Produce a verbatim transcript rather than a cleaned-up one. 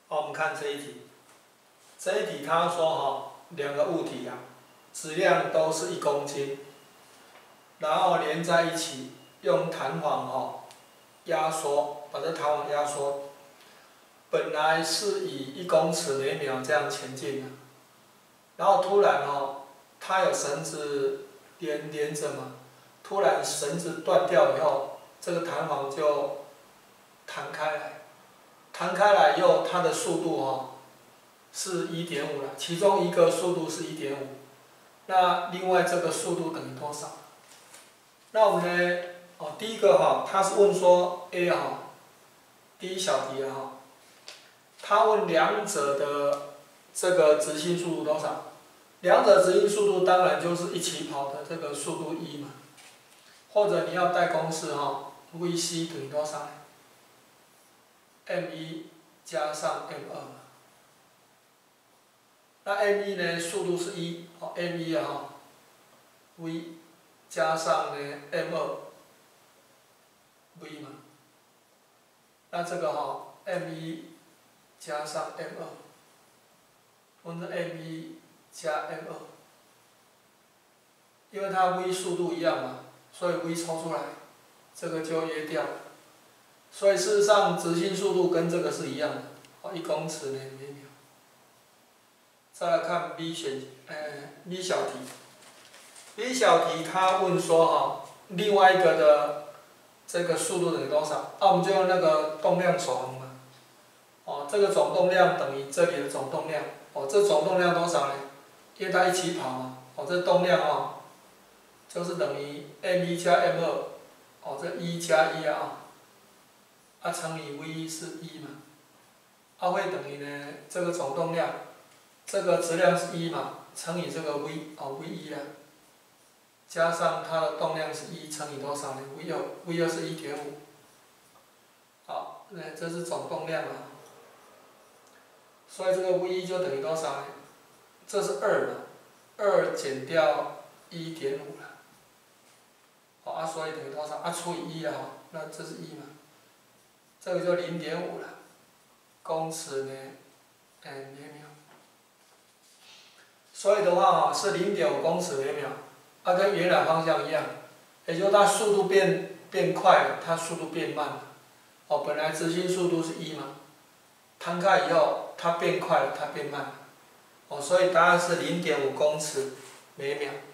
好，我们看这一题。这一题他说哈，两个物体啊，质量都是一公斤，然后连在一起，用弹簧哈压缩，把这弹簧压缩。本来是以一公尺每秒这样前进的，然后突然哦，它有绳子连连着嘛，突然绳子断掉以后，这个弹簧就弹开来。弹开来以后，它的速度哦是一点五了，其中一个速度是一点五，那另外这个速度等于多少？那我们呢？哦，第一个哈，他是问说 A 哈，第一小题啊哈，他问两者的这个直线速度多少？两者直线速度当然就是一起跑的这个速度一嘛，或者你要带公式哈 ，V C 等于多少呢 ？M 一加上 M 二。那 M 一呢，速度是一，哦 M 一啊 ，V 加上呢 M 二 ，V 嘛。那这个哈 M 一加上 M 二，分成 M 一加 M 二，因为它 V 速度一样嘛，所以 V 抽出来，这个就约掉。所以事实上，直线速度跟这个是一样的，哦，一公尺呢每秒。再来看 B 选，呃 B 小题。B 小题他问说哈，另外一个的这个速度等于多少？那、啊、我们就用那个动量守恒嘛。哦，这个总动量等于这里的总动量。哦，这总动量多少呢？因为它一起跑嘛。哦，这动量哦，就是等于 M 一加 M 二。哦，这一加一啊。啊，乘以 V 是一嘛，啊会等于呢这个总动量，这个质量是一嘛，乘以这个 V 哦 V 一啊，加上它的动量是一乘以多少呢 ？V 二 V 二是一点五，好，那这是总动量啊，所以这个 V 一就等于多少呢？这是二嘛，二减掉一点五了，好啊，所以等于多少？啊除以一啊，那这是一嘛。这个就零点五了，公尺呢，哎每秒。所以的话啊，是零点五公尺每秒，它、啊、跟原来方向一样，也就是它速度变变快了，它速度变慢了。哦，本来直线速度是一嘛，摊开以后它变快了，它变慢了。哦，所以答案是零点五公尺每秒。